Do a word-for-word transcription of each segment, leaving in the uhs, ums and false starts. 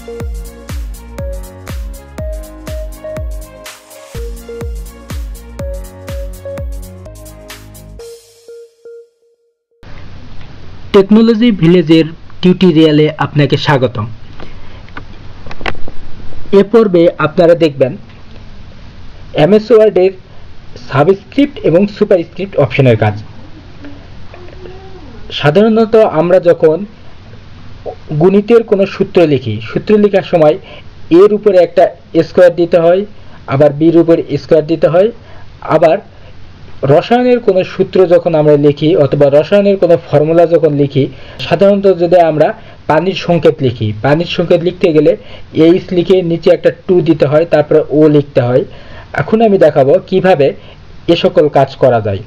Technology ভিলেজের টিউটোরিয়ালে আপনাকে স্বাগতম। এ পর্বে আপনারা দেখবেন এমএস ওয়ার্ডের সাবস্ক্রিপ্ট এবং সুপারস্ক্রিপ্ট অপশনের কাজ। সাধারণত আমরা যখন গণিতের কোনো সূত্র লিখি, সূত্র লেখার সময় এর উপরে একটা স্কোয়ার দিতে হয়, আবার বির উপরে স্কোয়ার দিতে হয়, আবার রসায়নের কোনো সূত্র যখন আমরা লিখি অথবা রসায়নের কোনো ফর্মুলা যখন লিখি, সাধারণত যদি আমরা পানির সংকেত লিখি, পানির সংকেত লিখতে গেলে এইচ লিখে নিচে একটা টু দিতে হয়, তারপরে ও লিখতে হয়। এখন আমি দেখাবো কিভাবে এ সকল কাজ করা যায়।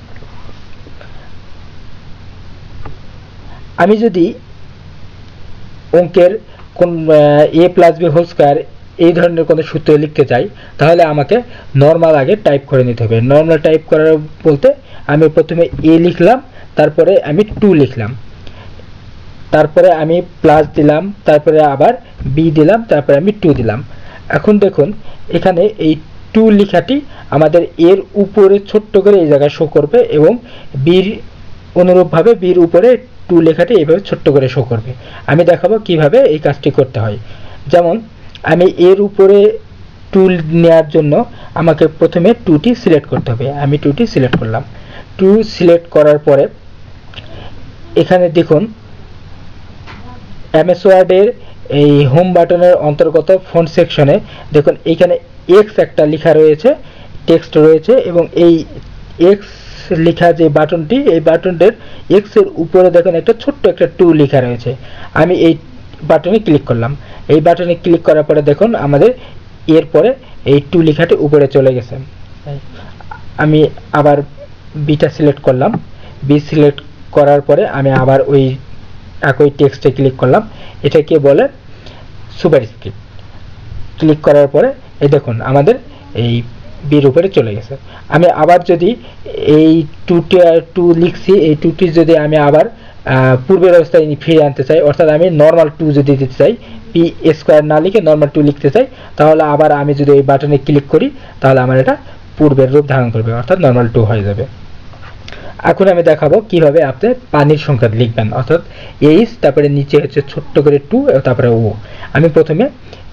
আমি যদি অঙ্কের কোন A plus B whole square এই ধরনের কোনো সূত্র লিখতে চাই, তাহলে আমাকে নর্মাল আগে টাইপ করে নিতে হবে। নর্মাল টাইপ করার বলতে আমি প্রথমে এ লিখলাম, তারপরে আমি টু লিখলাম, তারপরে আমি প্লাস দিলাম, তারপরে আবার বি দিলাম, তারপরে আমি টু দিলাম। এখন দেখুন এখানে এই টু লেখাটি আমাদের এর উপরে ছোট্ট করে এই জায়গায় শো করবে এবং বির অনুরূপভাবে বির উপরে টু লেখাটি এইভাবে ছোট্ট করে শো করবে। আমি দেখাবো কিভাবে এই কাজটি করতে হয়। যেমন আমি এর উপরে টু নেওয়ার জন্য আমাকে প্রথমে টুটি সিলেক্ট করতে হবে। আমি টুটি সিলেক্ট করলাম। টু সিলেক্ট করার পরে এখানে দেখুন এমএস ওয়ার্ডের এই হোম বাটনের অন্তর্গত ফন্ট সেকশনে দেখুন এইখানে এক্স একটা লেখা রয়েছে, টেক্সট রয়েছে, এবং এই এক্স লেখা যে বাটনটি, এই বাটনটির এক্স এর উপরে দেখুন একটা ছোট্ট একটা টু লেখা রয়েছে। আমি এই বাটনে ক্লিক করলাম। এই বাটনে ক্লিক করার পরে দেখুন আমাদের এরপরে এই টু লেখাটি উপরে চলে গেছে। আমি আবার বিটা সিলেক্ট করলাম। বি সিলেক্ট করার পরে আমি আবার ওই একই টেক্সটে ক্লিক করলাম। এটাকে বলে সুপারস্ক্রিপ্ট। ক্লিক করার পরে এই দেখুন আমাদের এই বির উপরে চলে গেছে। আমি আবার যদি এই টুটি টু লিখছি, এই টুটি যদি আমি আবার পূর্বের অবস্থায় ফিরে আনতে চাই, অর্থাৎ আমি নর্মাল টু যদি দিতে চাই, পি স্কোয়ার না লিখে নর্মাল টু লিখতে চাই, তাহলে আবার আমি যদি এই বাটনে ক্লিক করি তাহলে আমার এটা পূর্বের রূপ ধারণ করবে, অর্থাৎ নর্মাল টু হয়ে যাবে। এখন আমি দেখাবো কিভাবে আপনি পানির সংকেত লিখবেন, অর্থাৎ এইচ, তারপরে নিচে হচ্ছে ছোট্ট করে টু, তারপরে ও। আমি প্রথমে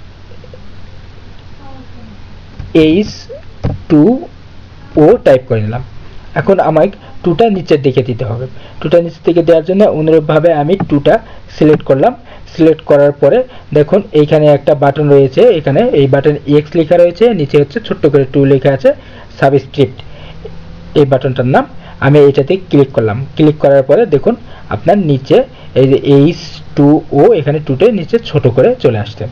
এইচ টু ও টাইপ করে নিলাম। এখন আমাকে টুটা নিচের দিকে দিতে হবে। টুটা নিচের দিকে দেওয়ার জন্য অনুরূপভাবে আমি টুটা সিলেক্ট করলাম। সিলেক্ট করার পরে দেখুন এইখানে একটা বাটন রয়েছে, এখানে এই বাটন এক্স লেখা রয়েছে, নিচে হচ্ছে ছোট্ট করে টু লেখা আছে, সাবস্ক্রিপ্ট এই বাটনটার নাম। আমি এইটাতে ক্লিক করলাম। ক্লিক করার পরে দেখুন আপনার নিচে এই যে এইচ টু ও, এখানে টুটে নিচে ছোট করে চলে আসছে।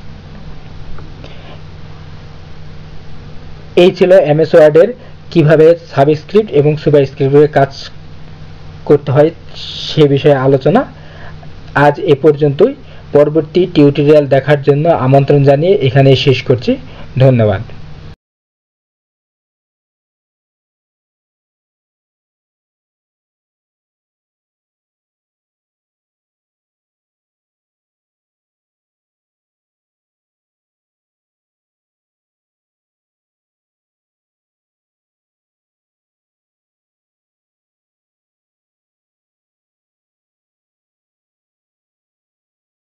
এই ছিল এমএস ওয়ার্ডের কিভাবে সাবস্ক্রিপ্ট এবং সুপারস্ক্রিপ্টের কাজ করতে হয় সে বিষয়ে আলোচনা। আজ এ পর্যন্তই। পরবর্তী টিউটোরিয়াল দেখার জন্য আমন্ত্রণ জানিয়ে এখানেই শেষ করছি। ধন্যবাদ।